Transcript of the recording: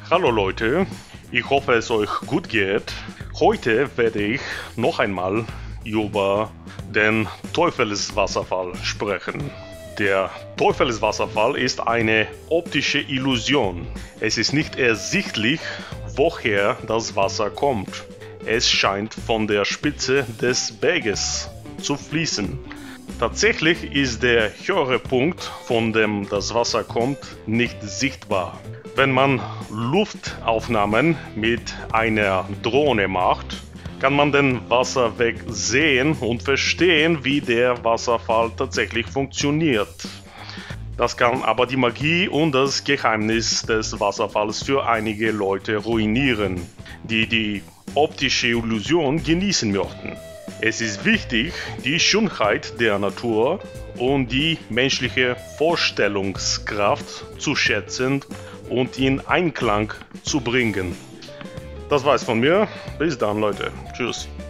Hallo Leute, ich hoffe es euch gut geht. Heute werde ich noch einmal über den Teufelswasserfall sprechen. Der Teufelswasserfall ist eine optische Illusion. Es ist nicht ersichtlich, woher das Wasser kommt. Es scheint von der Spitze des Berges zu fließen. Tatsächlich ist der höhere Punkt, von dem das Wasser kommt, nicht sichtbar. Wenn man Luftaufnahmen mit einer Drohne macht, kann man den Wasserweg sehen und verstehen, wie der Wasserfall tatsächlich funktioniert. Das kann aber die Magie und das Geheimnis des Wasserfalls für einige Leute ruinieren, die die optische Illusion genießen möchten. Es ist wichtig, die Schönheit der Natur und die menschliche Vorstellungskraft zu schätzen und in Einklang zu bringen. Das war's von mir. Bis dann, Leute. Tschüss.